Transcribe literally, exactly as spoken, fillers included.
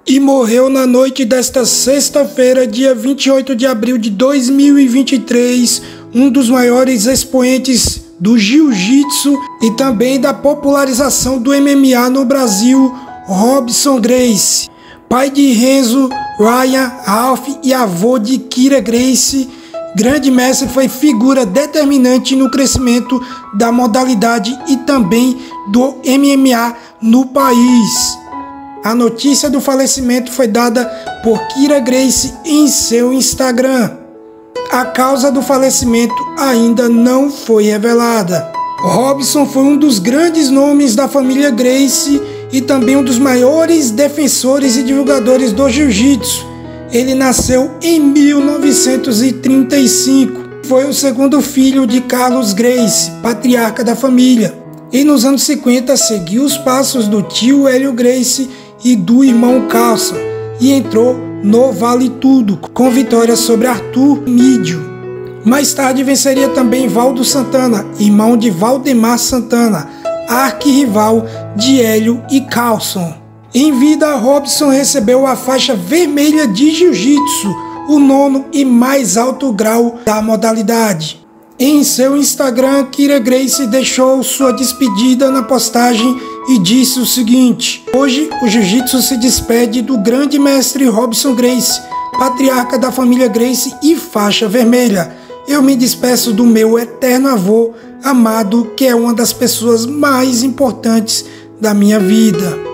e morreu na noite desta sexta-feira, dia vinte e oito de abril de dois mil e vinte e três, um dos maiores expoentes do jiu-jitsu e também da popularização do M M A no Brasil, Robson Gracie. Pai de Renzo, Ryan, Ralph e avô de Kyra Gracie, grande mestre, foi figura determinante no crescimento da modalidade e também do M M A no país. A notícia do falecimento foi dada por Kyra Gracie em seu Instagram. A causa do falecimento ainda não foi revelada. Robson foi um dos grandes nomes da família Gracie e também um dos maiores defensores e divulgadores do jiu-jitsu. Ele nasceu em mil novecentos e trinta e cinco. Foi o segundo filho de Carlos Gracie, patriarca da família. E nos anos cinquenta seguiu os passos do tio Hélio Gracie e do irmão Carlson e entrou no Vale Tudo, com vitória sobre Arthur Mídio. Mais tarde venceria também Valdo Santana, irmão de Valdemar Santana, arquirrival de Hélio e Carlson. Em vida, Robson recebeu a faixa vermelha de jiu-jitsu, o nono e mais alto grau da modalidade. Em seu Instagram, Kyra Gracie deixou sua despedida na postagem e disse o seguinte: hoje o jiu-jitsu se despede do grande mestre Robson Gracie, patriarca da família Gracie e faixa vermelha. Eu me despeço do meu eterno avô amado, que é uma das pessoas mais importantes da minha vida.